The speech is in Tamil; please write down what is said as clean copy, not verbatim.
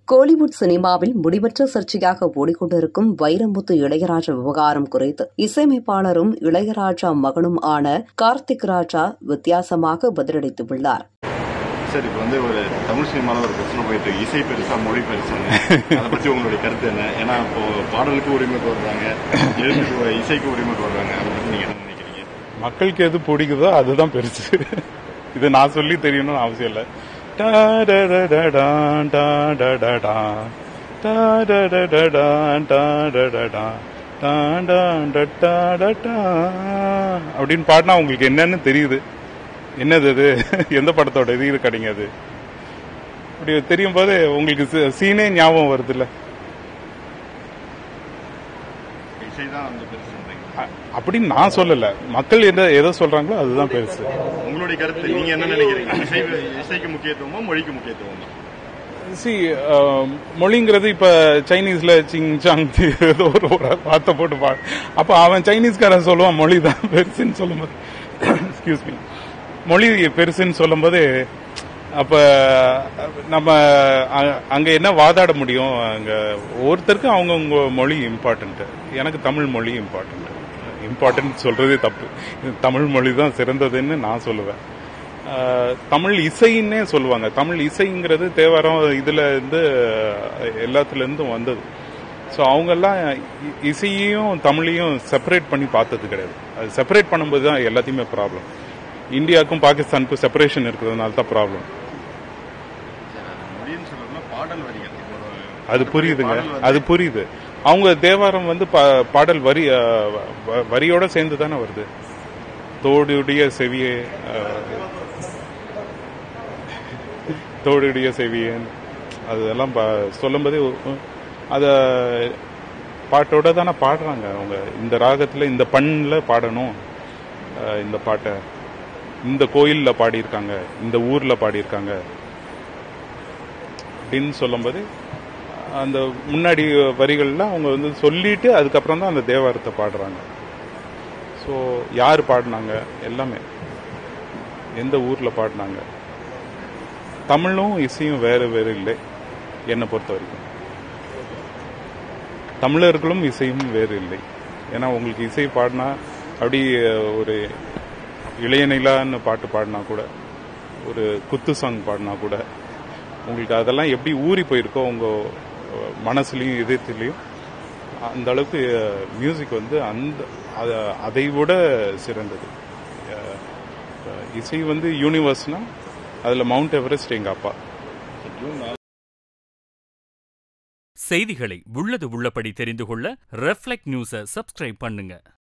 கோலிவுட் சினிமாவில் முடிவற்ற சர்ச்சையாக ஓடிக்கொண்டிருக்கும் வைரமுத்து இளையராஜா விவகாரம் குறித்து இசையமைப்பாளரும் இளையராஜா மகனும் ஆன கார்த்திக் ராஜா வித்தியாசமாக பதிலளித்துள்ளார். சார், இப்போ ஒரு தமிழ் சினிமாவில் ஒரு பிரச்சனை போயிட்டு இசை பெருசா மொழி பெருசுன்னு அதை பற்றி உங்களுடைய கருத்து என்ன? ஏன்னா இப்போ பாடலுக்கு உரிமை கோருறாங்க, இசைக்கு உரிமை கோருறாங்க, அதை பற்றி நீங்க என்ன நினைக்கிறீங்க? மக்களுக்கு எது பிடிக்குதோ அதுதான் பெருசு. இது நான் சொல்லி தெரியணும்னு அவசியம் இல்லை. அப்படின்னு பாடினா உங்களுக்கு என்னன்னு தெரியுது. என்னது அது? எந்த படத்தோட இது கிடையாது. அப்படி தெரியும் போது உங்களுக்கு சீனே ஞாபகம் வருது இல்ல? அப்படின்னு நான் சொல்லல, மக்கள் எதை சொல்றாங்களோ அதுதான் பெருசு. உங்களுடைய கருத்து நீங்க என்ன நினைக்கிறீங்க? இசைக்கு முக்கியத்துவமா மொழிக்கு முக்கியத்துவமா? மொழிங்கிறது இப்ப சைனீஸ்ல சிங் சாங் ஏதோ ஒரு வார்த்தை போட்டு பாடு, அப்ப அவன் சைனீஸ்காரன் சொல்லுவான் மொழி தான் பெருசுன்னு சொல்லும்போது, எக்ஸ்கியூஸ் மீ, மொழி பெருசுன்னு சொல்லும்போது அப்ப நம்ம அங்க என்ன வாதாட முடியும்? அங்க ஒருத்தருக்கு அவங்கவுங்க மொழி இம்பார்ட்டன்ட். எனக்கு தமிழ் மொழி இம்பார்ட்டன்ட் சொல்றதே தப்பு. தமிழ் மொழி தான் சிறந்ததுன்னு நான் சொல்லுவேன். தமிழ் இசைன்னே சொல்லுவாங்க. தமிழ் இசைங்கிறது தேவாரம் இதுல இருந்து எல்லாத்துல இருந்தும் வந்தது. ஸோ அவங்கெல்லாம் இசையையும் தமிழையும் செப்பரேட் பண்ணி பார்த்தது கிடையாது. அது செப்பரேட் பண்ணும்போது தான் எல்லாத்தையுமே ப்ராப்ளம். இந்தியாவுக்கும் பாகிஸ்தானுக்கும் செப்பரேஷன் இருக்கிறதுனால தான் ப்ராப்ளம். அது புரியுதுங்க, அது புரியுது. அவங்க தேவாரம் பாடல் வரியோட சேர்ந்து தானே வருது. தோடுடைய செவியே அதெல்லாம் சொல்லும்போதே அத பாட்டோட தானே பாடுறாங்க. அவங்க இந்த ராகத்துல இந்த பண்ணல பாடணும், இந்த பாட்டை இந்த கோயில்ல பாடியிருக்காங்க, இந்த ஊர்ல பாடியிருக்காங்க அப்படின்னு சொல்லும்போது அந்த முன்னாடி வரிகள்லாம் அவங்க சொல்லிட்டு அதுக்கப்புறம் தான் அந்த தேவாரத்தை பாடுறாங்க. ஸோ யார் பாடினாங்க, எல்லாமே எந்த ஊர்ல பாடினாங்க. தமிழும் இசையும் வேறு வேறு இல்லை என்னை பொறுத்த வரைக்கும். தமிழர்களும் இசையும் வேறு இல்லை. ஏன்னா உங்களுக்கு இசை பாடினா அப்படி ஒரு இளையநிலான்னு பாட்டு பாடினா கூட, ஒரு குத்து சாங் பாடினா கூட உங்களுக்கு அதெல்லாம் எப்படி ஊறி போயிருக்கோ உங்க மனசுலையும் இதயத்திலையும், அந்த அளவுக்கு மியூசிக் அதை விட சிறந்தது. இசை யூனிவர்ஸ்னா அதுல மவுண்ட் எவரெஸ்ட் எங்க அப்பா. செய்திகளை உள்ளது உள்ளபடி தெரிந்து கொள்ள ரெஃப்ளெக்ட் நியூஸை சப்ஸ்கிரைப் பண்ணுங்க.